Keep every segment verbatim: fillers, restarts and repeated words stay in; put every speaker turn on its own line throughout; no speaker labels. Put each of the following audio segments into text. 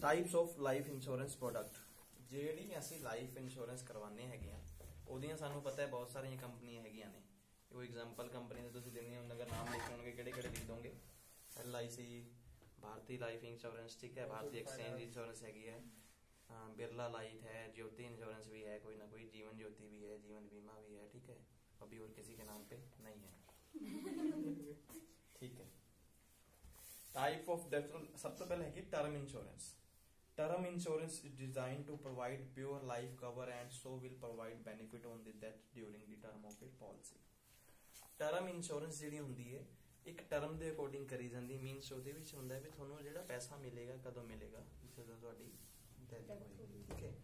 Types of life insurance product, ਜਿਹੜੀ ਅਸੀਂ life insurance ਕਰਵਾਉਂਦੇ ਹੈਗੇ ਆ ਉਹਦੀਆਂ ਸਾਨੂੰ ਪਤਾ ਹੈ ਬਹੁਤ ਸਾਰੀਆਂ ਕੰਪਨੀਆਂ ਹੈਗੀਆਂ ਨੇ। ਕੋਈ ਐਗਜ਼ਾਮਪਲ ਕੰਪਨੀ ਦੇ ਤੁਸੀਂ ਦੇਣੀ ਹੋਣ ਅਗਰ ਨਾਮ ਲਿਖੇ ਹੋਣਗੇ ਕਿਹੜੇ ਕਿਹੜੇ ਲਿਖ ਦੋਗੇ? एल आई सी, भारतीय लाइफ इंश्योरेंस, ठीक है, भारतीय एक्सचेंज इंश्योरेंस हैगी है, बिरला लाइफ है, ज्योति इंश्योरेंस भी है, कोई ना कोई जीवन ज्योति भी है, जीवन बीमा भी है, ठीक है, अभी और किसी के नाम पे नहीं है। ठीक है, टाइप ऑफ डेथ, सबसे पहले है कि term insurance. Term insurance is design to provide pure life cover and so will provide benefit on the death during the term of a policy. Term insurance ਜਿਹੜੀ ਹੁੰਦੀ ਹੈ ਇੱਕ ਟਰਮ ਦੇ according ਕਰੀ ਜਾਂਦੀ, ਮੀਨਸ ਉਹਦੇ ਵਿੱਚ ਹੁੰਦਾ ਵੀ ਤੁਹਾਨੂੰ ਜਿਹੜਾ ਪੈਸਾ ਮਿਲੇਗਾ ਕਦੋਂ ਮਿਲੇਗਾ, ਜਦੋਂ ਤੁਹਾਡੀ ਡੈਥ ਹੋਏਗੀ। ਠੀਕ ਹੈ,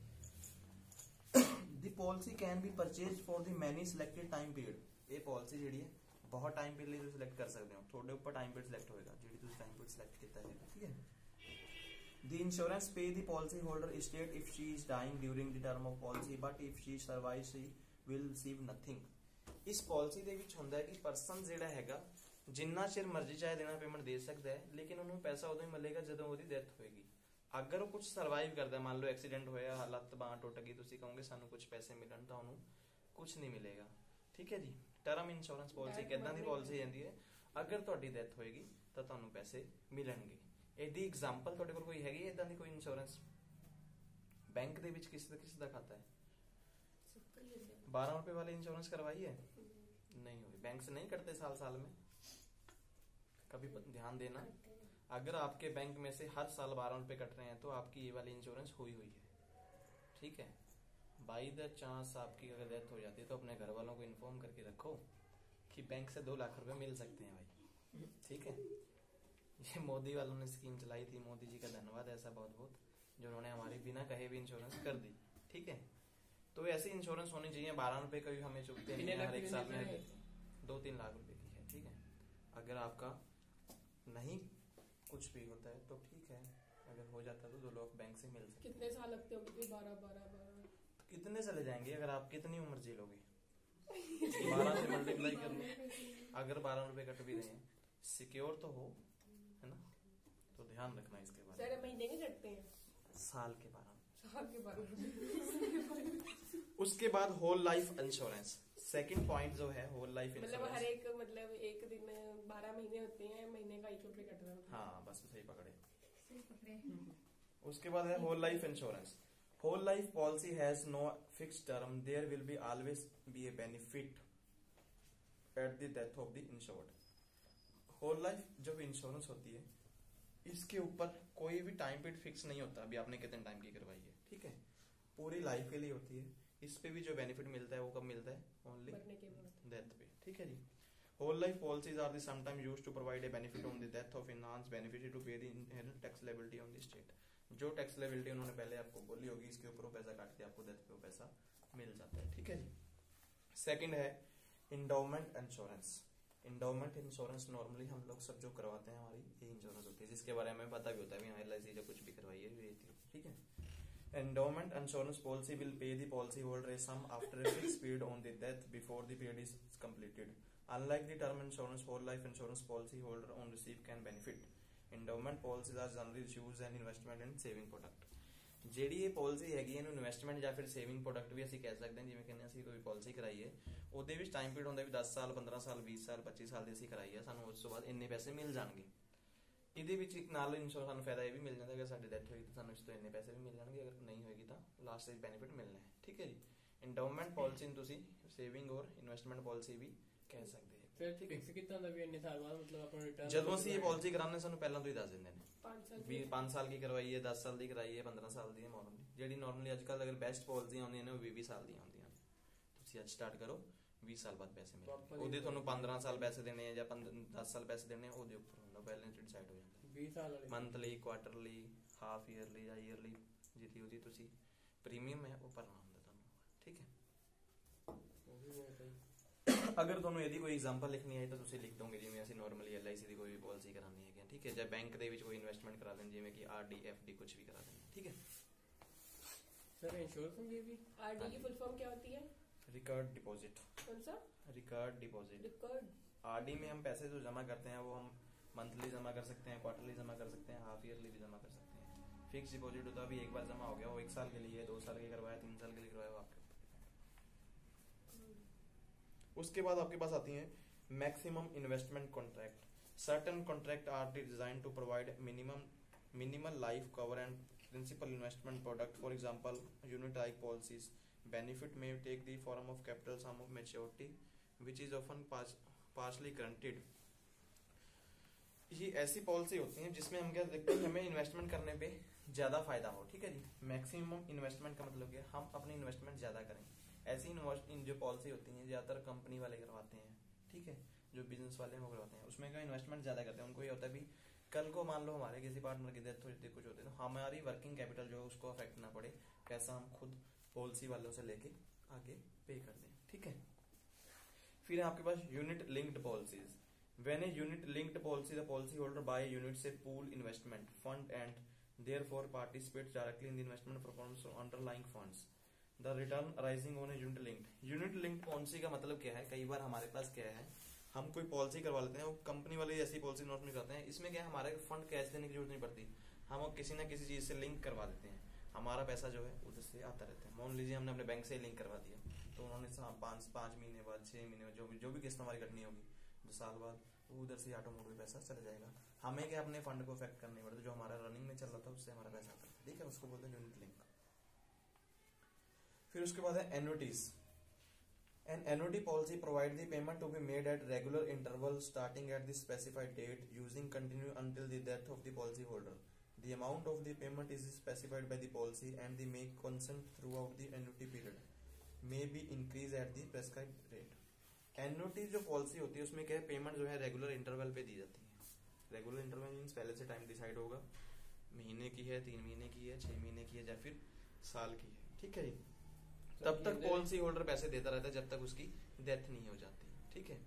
the policy can be purchased for the many selected time period. ਇਹ ਪਾਲਿਸੀ ਜਿਹੜੀ ਹੈ ਬਹੁਤ ਟਾਈਮ ਪੀਰੀਅਡ ਲਈ ਤੁਸੀਂ ਸਿਲੈਕਟ ਕਰ ਸਕਦੇ ਹੋ, ਤੁਹਾਡੇ ਉੱਪਰ ਟਾਈਮ ਪੀਰੀਅਡ ਸਿਲੈਕਟ ਹੋਏਗਾ ਜਿਹੜੀ ਤੁਸੀਂ ਟਾਈਮ ਪੀਰੀਅਡ ਸਿਲੈਕਟ ਕੀਤਾ ਹੈ। ਠੀਕ ਹੈ, the insurance pay the policy holder estate if she is dying during the term of policy, but if she survives she will receive nothing। इस पॉलिसी ਦੇ ਵਿੱਚ ਹੁੰਦਾ ਹੈ ਕਿ ਪਰਸਨ ਜਿਹੜਾ ਹੈਗਾ ਜਿੰਨਾ ਚਿਰ ਮਰਜ਼ੀ ਚਾਹੇ ਦੇਣਾ ਪੇਮੈਂਟ ਦੇ ਸਕਦਾ ਹੈ, ਲੇਕਿਨ ਉਹਨੂੰ ਪੈਸਾ ਉਦੋਂ ਹੀ ਮਿਲੇਗਾ ਜਦੋਂ ਉਹਦੀ ਡੈਥ ਹੋਏਗੀ। ਅਗਰ ਉਹ ਕੁਝ ਸਰਵਾਈਵ ਕਰਦਾ, ਮੰਨ ਲਓ ਐਕਸੀਡੈਂਟ ਹੋਇਆ, ਲੱਤ ਬਾਂਹ ਟੁੱਟ ਗਈ, ਤੁਸੀਂ ਕਹੋਗੇ ਸਾਨੂੰ ਕੁਝ ਪੈਸੇ ਮਿਲਣ, ਤਾਂ ਉਹਨੂੰ ਕੁਝ ਨਹੀਂ ਮਿਲੇਗਾ। ਠੀਕ ਹੈ ਜੀ, ਟਰਮ ਇੰਸ਼ੋਰੈਂਸ ਪॉलिसी ਕਿੱਦਾਂ ਦੀ ਪॉलिसी ਜਾਂਦੀ ਹੈ, ਅਗਰ ਤੁਹਾਡੀ ਡੈਥ ਹੋਏਗੀ ਤਾਂ ਤੁਹਾਨੂੰ ਪੈਸੇ ਮਿਲਣਗੇ। ਇਹਦੀ ਐਗਜ਼ਾਮਪਲ ਤੁਹਾਡੇ ਕੋਲ ਕੋਈ ਹੈਗੀ ਇਦਾਂ ਦੀ ਕੋਈ ਇੰਸ਼ੋਰੈਂਸ? बैंक ਦੇ ਵਿੱਚ किस किस ਦਾ खाता है? बारह रुपए वाली इंश्योरेंस करवाई है? नहीं हुई। बैंक से नहीं कटते साल साल में? कभी ध्यान देना, अगर आपके बैंक में से हर साल बारह रुपए कट रहे हैं तो आपकी ये वाली इंश्योरेंस हुई हुई है। ठीक है, बाई द चांस आपकी अगर डेथ हो जाती है तो अपने घर वालों को इन्फॉर्म करके रखो कि बैंक से दो लाख रुपए मिल सकते हैं भाई। ठीक है, ये मोदी वालों ने स्कीम चलाई थी, मोदी जी का धन्यवाद ऐसा बहुत बहुत, जो उन्होंने हमारी बिना कहे भी इंश्योरेंस कर दी। ठीक है, तो ऐसी इंश्योरेंस होनी चाहिए। बारह रुपए का भी हमें चुकते हैं हर एक साल में, दो तीन लाख रुपए की है। ठीक है, अगर आपका नहीं कुछ भी होता है तो ठीक है, अगर हो जाता है तो दो लोग बैंक से मिल सकते।
कितने साल लगते होंगे? बारह बारह बारह
कितने चले जाएंगे? अगर आप कितनी उम्र जी लोगे, बारह से मल्टीप्लाई कर लो। अगर बारह रुपए कट भी रहे हैं, सिक्योर तो हो, है ना, तो ध्यान रखना इसके बारे में।
सर महीने के कटते हैं?
साल के बारह
साल के बारह
उसके बाद whole life insurance, second point जो है होल लाइफ इंश्योरेंस,
मतलब हर एक मतलब एक दिन में बारह महीने होते हैं, महीने का एक रुपये कट रहा है।
हाँ बस सही पकड़े, सही पकड़े। उसके बाद है whole life insurance. Whole life policy has no fixed term, there will be always be a benefit at the death of the insured. Whole life जब इंश्योरेंस होती है इसके ऊपर कोई भी टाइम पीरियड फिक्स नहीं होता, अभी आपने कितने टाइम की करवाई है, ठीक है, पूरी लाइफ के लिए होती है। इस पे भी जो बेनिफिट मिलता है वो कब मिलता है? ओनली डेथ पे। ठीक है जी, whole life policies are the sometime used to provide a benefit on the death of enhance benefit to pay the inherent tax liability on the state. जो टैक्स लायबिलिटी उन्होंने पहले आपको बोली होगी, इसके ऊपर वो पैसा काट के आपको डेथ पे वो पैसा मिल जाता है। ठीक है जी, सेकेंड है endowment insurance. Endowment insurance normally हम लोग सब जो करवाते हैं हमारी ये इंश्योरेंस होती है, जिसके बारे में पता भी होता है एल आई सी जो कुछ भी करवाई है ये। ठीक है, endowment insurance policy will pay the policy holder a sum after a fixed period on the death before the period is completed. Unlike the term insurance, whole life insurance policy holder on receive can benefit. Endowment policies are generally used as investment and saving product. ਜਿਹੜੀ ਇਹ policy ਹੈਗੀ ਇਹਨੂੰ investment ਜਾਂ ਫਿਰ saving product ਵੀ ਅਸੀਂ ਕਹਿ ਸਕਦੇ ਹਾਂ। ਜਿਵੇਂ ਕਹਿੰਦੇ ਅਸੀਂ ਕੋਈ ਪਾਲਿਸੀ ਕਰਾਈ ਹੈ, ਉਹਦੇ ਵਿੱਚ ਟਾਈਮ ਪੀਰੀਅਡ ਹੁੰਦਾ ਵੀ ਦਸ ਸਾਲ, ਪੰਦਰਾਂ ਸਾਲ, ਵੀਹ ਸਾਲ, ਪੱਚੀ ਸਾਲ ਦੀ ਅਸੀਂ ਕਰਾਈ ਹੈ, ਸਾਨੂੰ ਉਸ ਤੋਂ ਬਾਅਦ ਇੰਨੇ ਪੈਸੇ ਮਿਲ ਜਾਣਗੇ। ਇਹਦੇ ਵਿੱਚ ਨਾਲ ਇੰਸ਼ੋਰੈਂਸ ਸਾਨੂੰ ਫਾਇਦਾ ਇਹ ਵੀ ਮਿਲ ਜਾਂਦਾ, ਅਗਰ ਸਾਡੀ ਡੈਥ ਹੋਈ ਤਾਂ ਸਾਨੂੰ ਇਸ ਤੋਂ ਇੰਨੇ ਪੈਸੇ ਵੀ ਮਿਲ ਜਾਣਗੇ, ਅਗਰ ਨਹੀਂ ਹੋਏਗੀ ਤਾਂ ਲਾਸਟ ਵਿੱਚ ਬੈਨੀਫਿਟ ਮਿਲਣਾ ਹੈ। ਠੀਕ ਹੈ ਜੀ, ਇੰਡੋਮੈਂਟ ਪਾਲਿਸੀ ਨੂੰ ਤੁਸੀਂ ਸੇਵਿੰਗ ਔਰ ਇਨਵੈਸਟਮੈਂਟ ਪਾਲਿਸੀ ਵੀ ਕਹਿ ਸਕਦੇ ਹੋ।
ਫਿਰ ਫਿਕਸ ਕੀਤਾ ਹੁੰਦਾ ਵੀ ਇੰਨੇ ਸਾਲ ਬਾਅਦ ਮਤਲਬ ਆਪਾਂ ਰਿਟਰਨ,
ਜਦੋਂ ਅਸੀਂ ਇਹ ਪਾਲਿਸੀ ਕਰਾਉਂਦੇ ਸਾਨੂੰ ਪਹਿਲਾਂ ਤੋਂ ਹੀ ਦੱਸ ਦਿੰਦੇ ਨੇ ਵੀ ਪੰਜ ਸਾਲ ਕੀ ਕਰਵਾਈ ਹੈ, ਦਸ ਸਾਲ ਦੀ ਕਰਾਈ ਹੈ, ਪੰਦਰਾਂ ਸਾਲ ਦੀ ਹੈ। ਨੋਰਮਲੀ ਜਿਹੜੀ ਨੋਰਮਲੀ ਅੱਜ ਕੱਲ੍ਹ ਅਗਰ ਬੈਸਟ ਪਾਲਿਸੀਆਂ ਆਉਂਦੀਆਂ ਨੇ ਉਹ ਵੀਹ ਵੀਹ ਸਾਲ ਦੀਆਂ ਆਉਂਦੀਆਂ ਨੇ। ਤੁਸੀਂ ਅੱਜ ਸਟਾਰਟ ਕਰੋ, ਵੀਹ ਸਾਲ ਬਾਅਦ ਪੈਸੇ ਮਿਲਣਗੇ। ਉਹਦੇ ਤੁਹਾਨੂੰ ਪੰਦਰਾਂ ਸਾਲ ਪੈਸੇ ਦੇਣੇ ਆ ਜਾਂ ਦਸ ਸਾਲ ਪੈਸੇ ਦੇਣੇ ਆ, ਉਹਦੇ ਉੱਪਰ ਹੁੰਦਾ, ਬੈਲੈਂਸ ਡਿਸਾਈਡ ਹੋ ਜਾਂਦਾ।
ਵੀਹ ਸਾਲ ਵਾਲੇ
ਮੰਥਲੀ, ਕੁਆਟਰਲੀ, ਹਾਫ ਈਅਰਲੀ ਜਾਂ ਈਅਰਲੀ ਜਿਹਦੀ ਉਹਦੀ ਤੁਸੀਂ ਪ੍ਰੀਮੀਅਮ ਹੈ ਉਹ ਭਰਨਾ ਹੁੰਦਾ ਤੁਹਾਨੂੰ। ਠੀਕ ਹੈ, ਅਗਰ ਤੁਹਾਨੂੰ ਇਹਦੀ ਕੋਈ ਐਗਜ਼ਾਮਪਲ ਲਿਖਣੀ ਹੈ ਤਾਂ ਤੁਸੀਂ ਲਿਖ ਦੋਗੇ ਜਿਵੇਂ ਅਸੀਂ ਨਾਰਮਲੀ ਐਲ ਆਈ ਸੀ ਦੀ ਕੋਈ ਵੀ ਪਾਲਿਸੀ ਕਰਾਉਣੀ ਹੈਗੀ। ਠੀਕ ਹੈ, ਜਾਂ ਬੈਂਕ ਦੇ ਵਿੱਚ ਕੋਈ ਇਨਵੈਸਟਮੈਂਟ ਕਰਾ ਲੈਣ, ਜਿਵੇਂ ਕਿ ਆਰ ਡੀ, ਐਫ ਡੀ, कुछ भी करा देंगे। ठीक है
सर, इंश्योरेंस में ये भी
आर डी की फुल फॉर्म क्या होती है?
Record deposit.
कौन सा?
Record deposit.
Record.
R D में हम पैसे जो जमा करते हैं वो हम मंथली जमा कर सकते हैं, क्वार्टरली जमा कर सकते हैं, हाफ ईयरली भी जमा कर सकते हैं। फिक्स डिपॉजिट होता है अभी एक बार जमा हो गया, वो एक साल के लिए, दो साल के करवाया, तीन साल के लिए करवाया, वो आपके ऊपर। उसके बाद आपके पास आती है maximum investment contract. Certain contract are design to provide minimum minimal life cover and principal investment product. For example, unit-like policies. Benefit may take the form of capital sum of maturity, which is often partially granted. ये ऐसी policy होती हैं जिसमें हम क्या देखते हैं, हमें इन्वेस्टमेंट करने पे ज्यादा फायदा हो। ठीक है जी, मैक्सिमम इन्वेस्टमेंट का मतलब क्या, हम अपनी इन्वेस्टमेंट ज्यादा करें। ऐसी इन जो पॉलिसी होती है ज्यादातर कंपनी वाले करवाते हैं। ठीक है, जो बिजनेस वाले हैं वो करवाते हैं, उसमें क्या इन्वेस्टमेंट ज्यादा करते हैं। उनको ये होता है भी कल को मान लो हमारे किसी पार्टनर की डेथ हो जाती है, कुछ होते हैं, तो हमारी वर्किंग कैपिटल जो है उसको अफेक्ट ना पड़े, पैसा हम खुद पॉलिसी वालों से लेके आगे पे कर दें। ठीक है, फिर है आपके पास unit linked policies. When a unit linked policy the policy holder buy unit से pool investment fund and therefore participates directly in the investment performance of underlying funds. The return arising on a unit linked. Unit linked policy का मतलब क्या है, कई बार हमारे पास क्या है, हम कोई पॉलिसी करवा लेते हैं, वो कंपनी वाले ऐसी पॉलिसी नोट में करते हैं, इसमें क्या है हमारे फंड कैश देने की जरूरत नहीं पड़ती, हम किसी ना किसी चीज से लिंक करवा देते हैं, हमारा पैसा जो है उधर से आता रहता है। मान लीजिए हमने अपने बैंक से लिंक करवा दिया, तो उन्होंने पाँच पाँच महीने बाद, छह महीने बाद जो भी जो भी किस्त हमारी कटनी होगी, दो साल बाद, वो उधर से ऑटोमेटिक पैसा चला जाएगा। हमें क्या अपने फंड को अफेक्ट करना नहीं पड़ता, जो हमारा रनिंग में चल रहा था उससे हमारा पैसा आता है। ठीक है, उसको बोलते हैं यूनिट लिंक। फिर उसके बाद है annuities. An annuity policy provides the payment to be made at regular intervals starting at the specified date using continue until the death of the policy holder. The amount of the payment is specified by the policy and the make consent throughout the annuity period may be increased at the prescribed rate. Annuity जो policy होती है उसमें क्या है, payment जो है regular interval पे दी जाती है। रेगुलर इंटरवल मीन्स पहले से टाइम डिसाइड होगा, महीने की है, तीन महीने की है, छह महीने की है या फिर साल की है। ठीक है जी, तब तक पॉलिसी होल्डर पैसे देता रहता है जब तक उसकी डेथ नहीं हो जाती। ठीक है,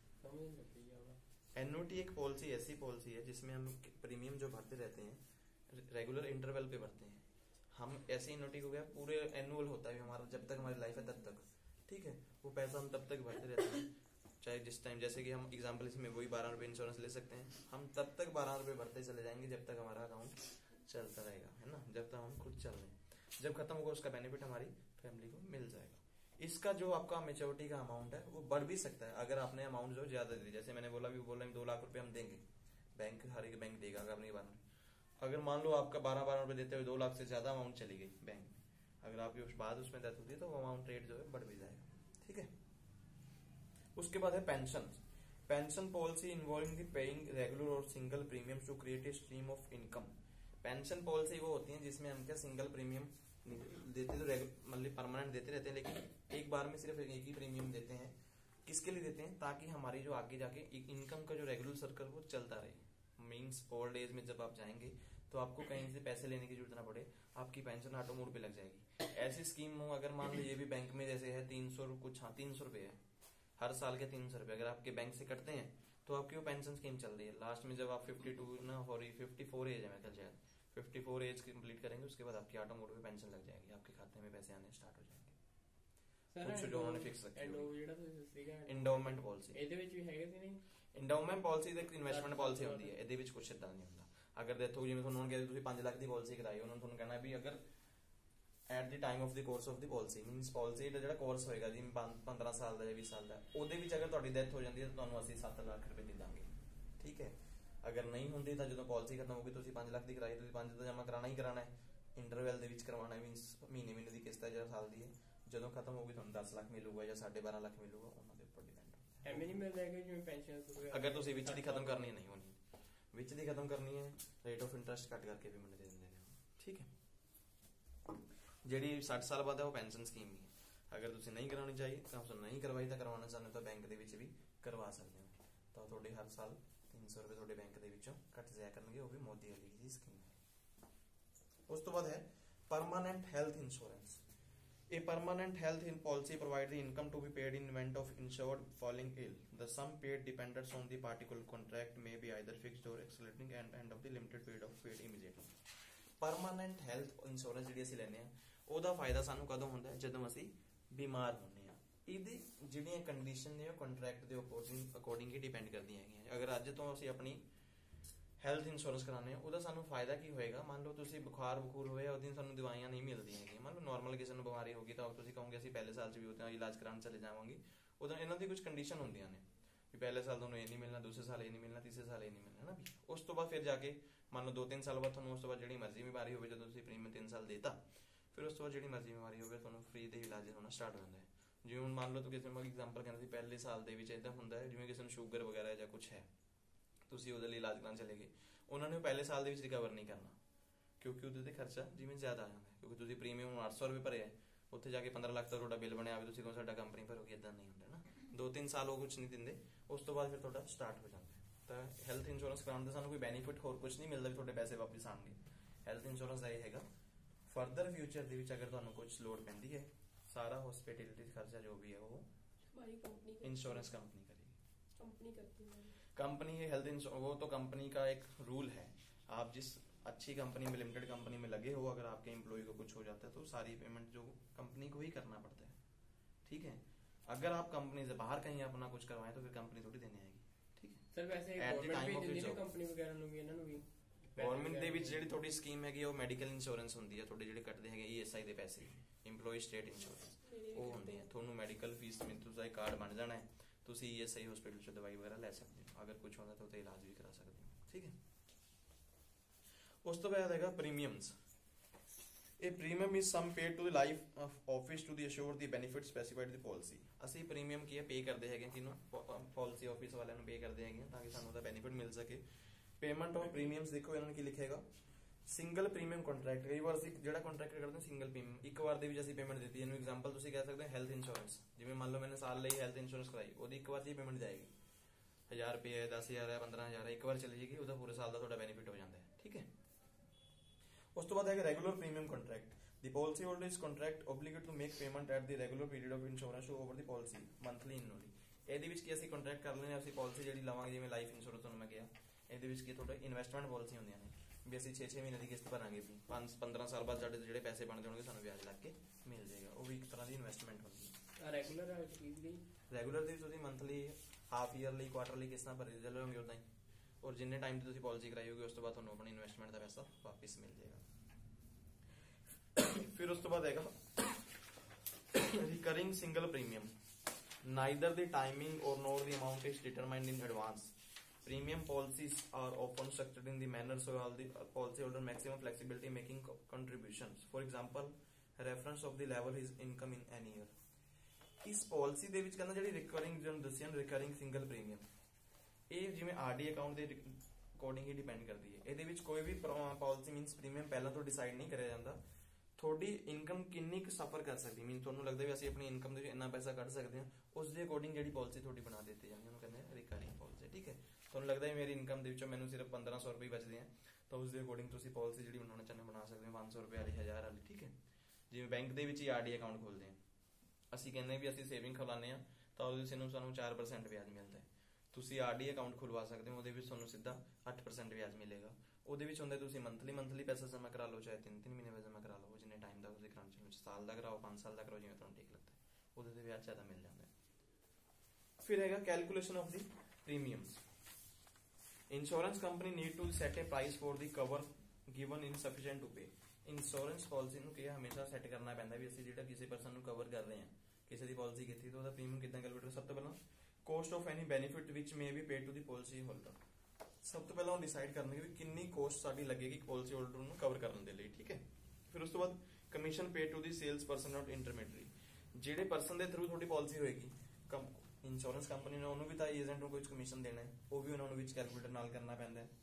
एन्युटी एक पॉलिसी ऐसी पॉलिसी है जिसमें हम प्रीमियम जो भरते रहते हैं रेगुलर इंटरवल पे भरते हैं। हम ऐसी एन्युटी को क्या पूरे एनुअल होता है हमारा, जब तक हमारी लाइफ है तब तक। ठीक है, वो पैसा हम तब तक भरते रहते हैं, चाहे जिस टाइम, जैसे कि हम एग्जाम्पल इसमें वही बारह रुपए इंश्योरेंस ले सकते हैं, हम तब तक बारह रुपए भरते चले जाएंगे जब तक हमारा अकाउंट चलता रहेगा, है ना, जब तक हम खुद चल रहे हैं। जब खत्म होगा उसका बेनिफिट हमारी फैमिली को मिल जाएगा। इसका जो आपका मेच्योरिटी का अमाउंट है वो बढ़ भी सकता है अगर आपने अमाउंट जो ज्यादा दे दी। जैसे मैंने बोला भी बोल रहे हैं दो लाख रुपए हम देंगे, बैंक हर एक बैंक देगा अपनी बार में। अगर मान लो आपका बारह बारह रुपए देते हुए दो लाख से ज्यादा अमाउंट चली गई बैंक में, अगर आपकी उस बाद उसमें डेथ होती है तो वो अमाउंट रेट जो है बढ़ भी जाएगा। ठीक है, उसके बाद है pension. Pension policy involving the paying regular और single premium to create a stream of income. Pension policy वो होती है जिसमें हम क्या सिंगल प्रीमियम देते तो मतलब परमानेंट देते रहते हैं, लेकिन एक बार में सिर्फ एक ही प्रीमियम देते हैं। किसके लिए देते हैं, ताकि हमारी जो आगे जाके इनकम का जो रेगुलर सर्कल वो चलता रहे। मीन्स ओल्ड एज में जब आप जाएंगे तो आपको कहीं से पैसे लेने की जरूरत ना पड़े, आपकी पेंशन ऑटो मोड पे लग जाएगी। ऐसी स्कीम हो, अगर मान लो ये भी बैंक में जैसे है तीन सौ कुछ, हाँ तीन सौ रुपए है हर साल के, तीन सौ रुपए अगर आपके बैंक से कटते हैं तो आपकी वो पेंशन स्कीम चल रही है। लास्ट में जब आप फिफ्टी टू ना हो रही, फिफ्टी फोर एज है मैं कल शायद, फिफ्टी फोर एज कंप्लीट करेंगे उसके बाद आपकी ऑटो मोड पे पेंशन लग जाएगी, आपके खाते में पैसे आने स्टार्ट हो जाएंगे। कुछ जो उन्होंने फिक्स रखी है एंडोमेंट पॉलिसी, ਇਹਦੇ ਵਿੱਚ ਵੀ ਹੈਗੇ ਸੀ ਨਹੀਂ। एंडोमेंट पॉलिसी ਇੱਕ ਇਨਵੈਸਟਮੈਂਟ ਪॉलिसी ਹੁੰਦੀ ਹੈ, ਇਹਦੇ ਵਿੱਚ ਕੁਝ ਇਦਾਂ ਨਹੀਂ ਹੁੰਦਾ। ਅਗਰ ਦੇਖੋ ਜਿਵੇਂ ਤੁਹਾਨੂੰ ਕਹਿੰਦੇ ਤੁਸੀਂ ਪੰਜ ਲੱਖ ਦੀ ਪॉलिसी ਕਰਾਈ, ਉਹਨਾਂ ਨੂੰ ਤੁਹਾਨੂੰ ਕਹਿਣਾ ਵੀ ਅਗਰ at the time of the course of the policy means policy ਦਾ ਜਿਹੜਾ ਕੋਰਸ ਹੋਏਗਾ ਜਿਵੇਂ ਪੰਦਰਾਂ ਸਾਲ ਦਾ ਜਾਂ ਵੀਹ ਸਾਲ ਦਾ, ਉਹਦੇ ਵਿੱਚ ਅਗਰ ਤੁਹਾਡੀ ਡੈਥ ਹੋ ਜਾਂਦੀ ਹੈ ਤਾਂ ਤੁਹਾਨੂੰ ਅਸੀਂ ਸੱਤ ਲੱਖ ਰੁਪਏ ਦੇ ਦਾਂਗੇ। ਠੀਕ ਹੈ, ਅਗਰ ਨਹੀਂ ਹੁੰਦੀ ਤਾਂ ਜਦੋਂ ਪਾਲਿਸੀ ਖਤਮ ਹੋਊਗੀ ਤੁਸੀਂ ਪੰਜ ਲੱਖ ਦੀ ਕਰਾਈ, ਤੁਸੀਂ ਪੰਜ ਤਾਂ ਜਮਾ ਕਰਾਣਾ ਹੀ ਕਰਾਣਾ ਹੈ, ਇੰਟਰਵੈਲ ਦੇ ਵਿੱਚ ਕਰਵਾਉਣਾ, ਮੀਨਸ ਮਹੀਨੇ ਮਹੀਨੇ ਦੀ ਕਿਸ਼ਤ ਹੈ ਜਿਹੜਾ ਸਾਲ ਦੀ ਹੈ, ਜਦੋਂ ਖਤਮ ਹੋਊਗੀ ਤੁਹਾਨੂੰ ਦਸ ਲੱਖ ਮਿਲੂਗਾ ਜਾਂ ਸਾਢੇ ਬਾਰਾਂ ਲੱਖ ਮਿਲੂਗਾ, ਉਹਨਾਂ ਦੇ ਉੱਪਰ ਡਿਪੈਂਡ ਹੁੰਦਾ ਹੈ। ਐਵੇਂ ਨਹੀਂ ਮਿਲ ਜਾਏਗਾ ਜਿਵੇਂ ਪੈਨਸ਼ਨ ਅਗਰ ਤੁਸੀਂ ਵਿੱਚ ਦੀ ਖਤਮ ਕਰਨੀ ਨਹੀਂ ਹੋਣੀ, ਵਿੱਚ ਦੀ ਖਤਮ ਕਰਨੀ ਹੈ ਰੇਟ ਆਫ ਇੰਟਰਸਟ ਕੱਟ ਕਰਕੇ ਵੀ ਮੈਨੂੰ ਦੇ ਦਿੰਦੇ ਨੇ। ਠੀਕ ਹੈ, ਜਿਹੜੀ ਸੱਠ ਸਾਲ ਬਾਅਦ ਹੈ ਉਹ ਪੈਨਸ਼ਨ ਸਕੀਮ ਹੀ ਹੈ। ਅਗਰ ਤੁਸੀਂ ਨਹੀਂ ਕਰਾਉਣੀ ਚਾਹੀਏ ਤਾਂ ਉਸ ਨਹੀਂ ਕਰਵਾਈ ਤਾਂ ਕਰਵਾਉਣਾ ਚਾਹੁੰਦੇ ਤਾਂ ਬੈਂਕ ਦੇ ਵਿੱਚ ਵੀ ਕਰਵਾ ਸਕਦੇ ਹੋ, ਤਾਂ ਤੁਹਾਡੇ ਹਰ ਸਾਲ तीन सौ रुपए ਤੁਹਾਡੇ ਬੈਂਕ ਦੇ ਵਿੱਚੋਂ ਕੱਟ ਜਾਇਆ ਕਰਨਗੇ, ਉਹ ਵੀ ਮੋਦੀ ਵਾਲੀ ਹੀ ਸਕੀਮ ਹੈ। ਉਸ ਤੋਂ ਬਾਅਦ ਹੈ permanent health insurance. A permanent health in policy provides the income to be paid in event of insured falling ill. The sum paid depends on the particular contract, may be either fixed or accelerating and end of the limited period of paid immediately. Permanent health insurance ਜਿਹੜੀ ਅਸੀਂ ਲੈਨੇ ਆ ਉਹਦਾ ਫਾਇਦਾ ਸਾਨੂੰ ਕਦੋਂ ਹੁੰਦਾ ਹੈ, ਜਦੋਂ ਅਸੀਂ ਬਿਮਾਰ ਹੁੰਦੇ ਆ। ਇਹਦੀ ਜਿਹੜੀਆਂ ਕੰਡੀਸ਼ਨ ਨੇ ਉਹ ਕੰਟਰੈਕਟ ਦੇ ਅਕੋਰਡਿੰਗ ਅਕੋਰਡਿੰਗ ਹੀ ਡਿਪੈਂਡ ਕਰਦੀਆਂ ਹੈਗੀਆਂ। ਅਗਰ ਅੱਜ ਤੋਂ ਅਸੀਂ ਆਪਣੀ ਹੈਲਥ ਇੰਸ਼ੋਰੈਂਸ ਕਰਾਉਂਦੇ ਆ ਉਹਦਾ ਸਾਨੂੰ ਫਾਇਦਾ ਕੀ ਹੋਏਗਾ। ਮੰਨ ਲਓ ਤੁਸੀਂ ਬੁਖਾਰ ਬਖੂਰ ਹੋਇਆ ਉਹਦੀ ਸਾਨੂੰ ਦਵਾਈਆਂ ਨਹੀਂ ਮਿਲਦੀਆਂ ਹੈਗੀਆਂ। ਮੰਨ ਲਓ ਨਾਰਮਲ ਕਿਸੇ ਨੂੰ ਬਿਮਾਰੀ ਹੋ ਗਈ ਤਾਂ ਤੁਸੀਂ ਕਹੋਗੇ ਅਸੀਂ ਪਹਿਲੇ ਸਾਲ 'ਚ ਵੀ ਉਹਦਾ ਇਲਾਜ ਕਰਾਉਣ ਚਲੇ ਜਾਵਾਂਗੇ। ਉਹਦਾ ਇਹਨਾਂ ਦੀ ਕੁਝ ਕੰਡੀਸ਼ਨ ਹੁੰਦੀਆਂ ਨੇ ਵੀ ਪਹਿਲੇ ਸਾਲ ਤੁਹਾਨੂੰ ਇਹ ਨਹੀਂ ਮਿਲਣਾ, ਦੂਸਰੇ ਸਾਲ ਇਹ ਨਹੀਂ ਮਿਲਣਾ, ਤੀਸਰੇ ਸਾਲ ਇਹ ਨਹੀਂ ਮਿਲਣਾ, ਹੈ ਨਾ ਵੀ। ਉਸ ਤੋਂ ਬਾਅਦ ਫਿਰ ਜਾ ਕੇ ਮੰਨ ਲਓ ਦੋ ਤਿੰਨ ਸਾਲ ਬਾਅਦ ਤੁਹਾਨੂੰ ਉਸ ਤੋਂ ਬਾਅਦ ਜਿਹੜੀ ਮਰਜ਼ੀ ਬਿਮਾਰੀ ਹੋਵੇ, ਜਦੋਂ ਤੁਸੀਂ ਪ੍ਰੀਮੀਅਮ ਤਿੰਨ ਸਾਲ ਦੇਤਾ ਫਿਰ ਉਸ ਤੋਂ ਬਾਅਦ ਜਿਹੜੀ ਮਰਜ਼ੀ ਬਿਮਾਰੀ ਹੋਵੇ ਤੁਹਾਨੂੰ ਫ੍ਰੀ ਦੇ ਇਲਾਜ ਹੋਣਾ ਸਟਾਰਟ ਹੋ ਜਾਂਦਾ ਹੈ। ਜਿਵੇਂ ਹੁਣ ਮੰਨ ਲਓ ਤੁਸੀਂ ਕਿਸੇ ਨੂੰ ਐਗਜ਼ਾਮਪਲ ਕਹਿੰਦਾ ਸੀ ਪਹਿਲੇ ਸਾਲ ਦੇ ਵਿੱਚ ਇੱਦਾਂ ਹੁੰਦਾ ਹੈ ਜਿਵੇਂ ਕਿਸੇ ਨੂੰ ਸ਼ੂਗਰ ਵਗੈਰਾ ਜਾਂ ਕੁਝ ਹੈ, ਤੁਸੀਂ ਉਹਦੇ ਲਈ ਇਲਾਜ ਕਰਾਉਣ ਚਲੇ ਗਏ, ਉਹਨਾਂ ਨੇ ਪਹਿਲੇ ਸਾਲ ਦੇ ਵਿੱਚ ਰਿਕਵਰ ਨਹੀਂ ਕਰਨਾ ਕਿਉਂਕਿ ਉਹਦੇ ਤੇ ਖਰਚਾ ਜਿਵੇਂ ਜ਼ਿਆਦਾ ਆ ਜਾਂਦਾ। ਕਿਉਂਕਿ ਤੁਸੀਂ ਪ੍ਰੀਮੀਅਮ ਅੱਠ ਸੌ ਰੁਪਏ ਭਰਿਆ, ਉੱਥੇ ਜਾ ਕੇ ਪੰਦਰਾਂ ਲੱਖ ਦਾ ਤੁਹਾਡਾ ਬਿੱਲ ਬਣਿਆ ਹੋਵੇ, ਤੁਸੀਂ ਕਹੋ ਸਾਡਾ ਕੰਪਨੀ ਭਰੋਗੀ, ਇੱਦਾਂ ਨਹੀਂ ਹੁੰਦਾ ਨਾ। ਦੋ ਤਿੰਨ ਸਾਲ ਉਹ ਕੁਝ ਨਹੀਂ ਦਿੰਦੇ, ਉਸ ਤੋਂ ਬਾਅਦ ਫਿਰ ਤੁਹਾਡਾ ਸਟਾਰਟ ਹੋ ਜਾਂਦਾ। ਤਾਂ ਹੈਲਥ ਇੰਸ਼ੋਰੈਂਸ ਕਰਾਉਣ ਦਾ ਸਾਨੂੰ ਕੋਈ ਬੈਨੀਫਿਟ ਹੋਰ ਕੁਝ ਨਹੀਂ ਮਿਲਦਾ ਵੀ ਤੁਹਾਡੇ ਪੈਸੇ ਵਾਪਸ ਆਉਣਗੇ। ਹੈਲਥ ਇੰਸ਼ੋਰੈਂਸ ਦਾ ਇਹ ਹੈਗਾ ਫਰਦਰ ਫਿਊਚਰ ਦੇ ਵਿੱਚ ਅਗਰ ਤੁਹਾਨੂੰ ਕੁਝ ਲੋੜ ਪੈਂਦੀ ਹੈ ਸਾਰਾ ਹॉस्पिटैलिटी ਖਰਚਾ ਜੋ ਵੀ ਹੈ ਉਹ
हमारी कंपनी
इंश्योरेंस कंपनी करेगी।
कंपनी करती है
कंपनी है हेल्थ इंश्योरेंस, वो तो कंपनी का एक रूल है। आप जिस अच्छी कंपनी में लिमिटेड कंपनी में लगे हो, अगर आपके एम्प्लॉय को कुछ हो जाता है तो सारी पेमेंट जो कंपनी को ही करना पड़ता है, ठीक है। अगर आप कंपनी से बाहर कहीं अपना कुछ करवाएं तो फिर कंपनी थोड़ी देने आएगी, ठीक है।
सर वैसे
At the time of your job,
company वगैरह ਨੂੰ ਵੀ ਇਹਨਾਂ ਨੂੰ ਵੀ
ਗਵਰਨਮੈਂਟ ਦੇ ਵਿੱਚ ਜਿਹੜੀ ਤੁਹਾਡੀ ਸਕੀਮ ਹੈਗੀ ਉਹ ਮੈਡੀਕਲ ਇੰਸ਼ੋਰੈਂਸ ਹੁੰਦੀ ਹੈ। ਤੁਹਾਡੇ ਜਿਹੜੇ ਕੱਟਦੇ ਹੈਗੇ ਈ ਐਸ ਆਈ ਦੇ ਪੈਸੇ, EMPLOYEE STATE ਇੰਸ਼ੋਰੈਂਸ, ਉਹ ਹੁੰਦੀ ਹੈ। ਤੁਹਾਨੂੰ ਮੈਡੀਕਲ ਫੀਸ ਵਿੱਚ ਤੁਸੀਂ ਕਾਰਡ ਬਣ ਜਾਣਾ ਹੈ, ਤੁਸੀਂ ਈ ਐਸ ਆਈ ਹਸਪੀਟਲ 'ਚ ਦਵਾਈ ਵਗੈਰਾ ਲੈ ਸਕਦੇ ਹੋ, ਅਗਰ ਕੁਝ ਹੁੰਦਾ ਤਾਂ ਉਹਦਾ ਇਲਾਜ ਵੀ ਕਰਾ ਸਕਦੇ ਹੋ, ਠੀਕ ਹੈ। ਉਸ ਤੋਂ ਬਾਅਦ ਹੈਗਾ ਪ੍ਰੀਮੀਅਮਸ। ਇਹ premium is sum paid to the life office to the assure the benefit specified the policy. ਅਸੀਂ ਪ੍ਰੀਮੀਅਮ ਕੀ ਹੈ ਪੇ ਕਰਦੇ ਹੈਗੇ ਕਿਹਨੂੰ, ਪਾਲਿਸੀ ਆਫਿਸ ਵਾਲਿਆਂ ਨੂੰ ਪੇ ਕਰਦੇ ਹੈਗੇ ਤਾਂ ਕਿ ਸਾਨੂੰ ਉਹਦਾ ਬੈਨੀਫਿਟ ਮਿਲ ਸਕੇ। ਪੇਮੈਂਟ ਆਫ ਪ੍ਰੀਮੀਅਮਸ ਦੇਖੋ ਇਹਨਾਂ ਨੇ ਕੀ ਲਿਖੇਗਾ, ਸਿੰਗਲ ਪ੍ਰੀਮੀਅਮ ਕੰਟਰੈਕਟ। ਕਈ ਵਾਰ ਅਸੀਂ ਜਿਹੜਾ ਕੰਟਰੈਕਟ ਕਰਦੇ ਹਾਂ ਸਿੰਗਲ ਪ੍ਰੀਮੀਅਮ, ਇੱਕ ਵਾਰ ਦੇ ਵਿੱਚ ਅਸੀਂ ਪੇਮੈਂਟ ਦਿੱਤੀ। ਇਹਨੂੰ ਐਗਜ਼ਾਮਪਲ ਤੁਸੀਂ ਕਹਿ ਸਕਦੇ ਹੋ ਹੈਲਥ ਇੰਸ਼ੋਰੈਂਸ, ਜਿਵੇਂ ਮੰਨ ਲਓ ਮੈंने ਸਾਲ ਲਈ ਹੈਲਥ ਇੰਸ਼ੋਰੈਂਸ ਕਰਾਈ, ਉਹਦੀ ਇੱਕ ਵਾਰ ਦੀ ਪੇਮੈਂਟ ਜਾਏਗੀ, ਹਜ਼ਾਰ ਰੁਪਏ ਹੈ, ਦਸ ਹਜ਼ਾਰ ਹੈ, ਪੰਦਰਾਂ ਹਜ਼ਾਰ ਹੈ, ਇੱਕ ਵਾਰ ਚਲੀ ਜਾਏਗੀ, ਉਹਦਾ ਪੂਰੇ ਸਾਲ ਦਾ ਤੁਹਾਡਾ ਬੈਨੀਫਿਟ ਹੋ ਜਾਂਦਾ ਹੈ, ਠੀਕ ਹੈ। ਉਸ ਤੋਂ ਬਾਅਦ ਹੈਗਾ regular premium contract. The policy holder is contract obligated to make payment at the regular period of insurance to over the policy monthly annually। ਇਹਦੇ ਵਿੱਚ ਕੀ ਅਸੀਂ ਕੰਟਰੈਕਟ ਕਰ ਲੈਂਦੇ ਹਾਂ, ਅਸੀਂ ਪਾਲਿਸੀ ਜਿਹੜੀ ਲਵਾਂਗੇ, ਜਿਵੇਂ ਲਾਈਫ ਇੰਸ਼ੋਰੈਂਸ ਤੁਹਾਨੂੰ ਮੈਂ ਕਿਹਾ, ਇਹਦੇ ਵਿੱਚ ਕੀ ਤੁਹਾਡਾ ਇਨਵੈਸਟਮੈਂਟ ਪਾਲਿਸੀ ਹੁੰਦੀਆਂ ਨੇ ਵੀ ਅਸੀਂ ਛੇ ਛੇ ਮਹੀਨੇ ਦੀ ਕਿਸ਼ਤ ਭਰਾਂਗੇ, ਪੰਜ ਪੰਦਰਾਂ ਸਾਲ ਬਾਅਦ ਸਾਡੇ ਜਿਹੜੇ ਪੈਸੇ ਬਣਦੇ ਹੋਣਗੇ ਸਾਨੂੰ ਵਿਆਜ ਲੱਗ ਕੇ ਮਿਲ ਜਾਏਗਾ। ਉਹ ਵੀ ਇੱਕ ਤਰ੍ਹਾਂ ਦੀ ਇਨਵੈਸਟਮੈਂਟ ਹੁੰਦੀ ਹੈ।
ਰੈਗੂਲਰ ਹੈ ਵੀਕਲੀ,
ਰੈਗੂਲਰ ਦੇ ਵਿੱਚ ਤੁਸੀਂ ਮੰਥਲੀ, ਹਾਫ ਈਅਰਲੀ, ਕੁਆਟਰਲੀ ਕਿਸ਼ਤਾਂ ਭਰੀ ਚੱਲੋਗੇ ਉਦਾਂ ਹੀ, ਔਰ ਜਿੰਨੇ ਟਾਈਮ ਤੇ ਤੁਸੀਂ ਪਾਲਿਸੀ ਕਰਾਈ ਹੋਗੀ ਉਸ ਤੋਂ ਬਾਅਦ ਤੁਹਾਨੂੰ ਆਪਣੀ ਇਨਵੈਸਟਮੈਂਟ ਦਾ ਪੈਸਾ ਵਾਪਿਸ ਮਿਲ ਜਾਏਗਾ। ਫਿਰ ਉਸ ਤੋਂ ਬਾਅਦ ਹੈਗਾ recurring single premium. neither the timing or nor the amount is determined in advance. Premium policies are often structured in the manner so all the policyholder maximum flexibility making co- contributions. For example, reference of the level his income in any year. ਇਸ policy ਦੇ ਵਿੱਚ ਕਹਿੰਦਾ ਜਿਹੜੀ ਰਿਕਰਿੰਗ ਜਿਹਨੂੰ ਦੱਸਿਆ ਨਾ ਰਿਕਰਿੰਗ single premium, ਇਹ ਜਿਵੇਂ ਆਰਡੀ ਅਕਾਊਂਟ ਦੇ ਅਕੋਰਡਿੰਗ ਹੀ ਡਿਪੈਂਡ ਕਰਦੀ ਹੈ। ਇਹਦੇ ਵਿੱਚ ਕੋਈ ਵੀ ਪਾਲਿਸੀ ਮੀਨਸ ਪ੍ਰੀਮੀਅਮ ਪਹਿਲਾਂ ਤੋਂ ਡਿਸਾਈਡ ਨਹੀਂ ਕਰਿਆ ਜਾਂਦਾ। ਤੁਹਾਡੀ ਇਨਕਮ ਕਿੰਨੀ ਕੁ ਸਫਰ ਕਰ ਸਕਦੀ, ਮੀਨ ਤੁਹਾਨੂੰ ਲੱਗਦਾ ਵੀ ਅਸੀਂ ਆਪਣੀ ਇਨਕਮ ਦੇ ਵਿੱਚ ਇੰਨਾ ਪੈਸਾ ਕੱਢ ਸਕਦੇ ਹਾਂ, ਉਸ ਦੇ ਅਕੋਰਡਿੰਗ ਜਿਹੜੀ ਪਾਲਿਸੀ ਤੁਹਾਡੀ ਬਣਾ ਦਿੱਤੀ ਜਾਂਦੀ ਉਹਨੂੰ ਕਹਿੰਦੇ ਆ ਰਿਕਰਿੰਗ ਪਾਲਿਸੀ, ਠੀਕ ਹੈ। ਤੁਹਾਨੂੰ ਲੱਗਦਾ ਹੈ ਮੇਰੀ ਇਨਕਮ ਦੇ ਵਿੱਚੋਂ ਮੈਨੂੰ ਸਿਰਫ ਪੰਦਰਾਂ ਸੌ ਰੁਪਏ ਬਚਦੇ ਆ, ਤਾਂ ਉਸ ਦੇ ਅਕੋਰਡਿੰਗ ਤੁਸੀਂ ਪਾਲਿਸੀ ਜਿਹੜੀ ਬਣਾਉਣਾ ਚਾਹੁੰਦੇ ਬਣਾ ਸਕਦੇ ਹੋ, ਪੰਜ ਸੌ ਰੁਪਏ ਵਾਲੀ, ਹਜ਼ਾਰ ਵਾਲੀ, ਠੀਕ ਹੈ। ਜਿਵੇਂ ਬੈਂਕ ਦੇ ਵਿੱਚ ਹੀ ਆਰਡੀ ਅਕਾਊਂਟ ਖੋਲਦੇ ਆ, ਅਸੀਂ ਕਹਿੰਦੇ ਵੀ ਅਸੀਂ ਸੇਵਿੰਗ ਖੁਲਾਉਂਦੇ ਆ ਤਾਂ ਉਹਦੇ ਵਿੱਚ ਸਾਨੂੰ ਚਾਰ ਪਰਸੈਂਟ ਵਿਆਜ ਮਿਲਦਾ ਹੈ। ਤੁਸੀਂ ਆਰਡੀ ਅਕਾਊਂਟ ਖੁਲਵਾ ਸਕਦੇ ਹੋ, ਉਹਦੇ ਵਿੱਚ ਤੁਹਾਨੂੰ ਸਿੱਧਾ ਅੱਠ ਪਰਸੈਂਟ ਵਿਆਜ ਮਿਲੇਗਾ। ਉਹਦੇ ਵਿੱਚ ਹੁੰਦਾ ਤੁਸੀਂ ਮੰਥਲੀ ਮੰਥਲੀ ਪੈਸਾ ਜਮ੍ਹਾਂ ਕਰਾ ਲਓ, ਚਾਹੇ ਤਿੰਨ ਤਿੰਨ ਮਹੀਨੇ ਦਾ ਜਮ੍ਹਾਂ ਕਰਾ ਲਓ, ਜਿੰਨੇ ਟਾਈਮ ਦਾ ਤੁਸੀਂ ਕਰਾਉਣਾ ਚਾਹੁੰਦੇ ਹੋ, ਸਾਲ ਦਾ ਕਰਾਓ, ਪੰਜ ਸਾਲ ਦਾ ਕਰਾਓ, ਜਿਵੇਂ ਤੁਹਾਨੂੰ ਠੀਕ ਲੱਗਦਾ ਹੈ, ਉਹਦੇ ਤੇ ਵਿਆਜ ਜ਼ਿਆਦਾ ਮਿਲ ਜਾਂਦਾ ਹੈ। ਫਿਰ ਹੈਗਾ calculation of the premiums. Insurance company need to set a price for the cover given insufficient to pay. Insurance policy ਨੂੰ ਕੀ ਹਮੇਸ਼ਾ ਸੈੱਟ ਕਰਨਾ ਪੈਂਦਾ ਵੀ ਅਸੀਂ ਜਿਹੜਾ ਕਿਸੇ ਪਰਸਨ ਨੂੰ ਕਵਰ ਕਰ ਰਹੇ ਹਾਂ, ਕਿਸੇ ਦੀ ਪਾਲਿਸੀ ਕੀਤੀ ਤਾਂ ਉਹਦਾ ਪ੍ਰੀਮੀਅਮ ਕਿੱਦਾਂ ਕੈਲਕੂਲੇਟ। ਸਭ ਤੋਂ ਪਹਿਲਾਂ cost of any benefit which may be paid to the policy holder. ਸਭ ਤੋਂ ਪਹਿਲਾਂ ਉਹ ਡਿਸਾਈਡ ਕਰਨਗੇ ਵੀ ਕਿੰਨੀ ਕੋਸਟ ਸਾਡੀ ਲੱਗੇਗੀ ਪਾਲਿਸੀ ਹੋਲਡਰ ਨੂੰ ਕਵਰ ਕਰਨ ਦੇ ਲਈ, ਠੀਕ ਹੈ। ਫਿਰ ਉਸ ਤੋਂ ਬਾਅਦ commission paid to the sales person not intermediary. ਜਿਹੜੇ ਪਰਸਨ ਦੇ ਥਰੂ ਤੁਹਾਡੀ ਪਾਲਿਸੀ ਹੋਏਗੀ, ਇੰਸ਼ੋਰੈਂਸ ਕੰਪਨੀ ਨੇ ਉਹਨੂੰ ਵੀ ਤਾਂ ਏਜੰਟ ਨੂੰ ਕੁਝ ਕਮਿਸ਼ਨ ਦੇਣਾ ਹੈ, ਉਹ ਵੀ ਉਹਨਾਂ ਨੂੰ ਵਿੱਚ ਕੈਲਕੂਲੇਟਰ ਨਾਲ ਕਰਨਾ ਪੈਂਦਾ ਹੈ।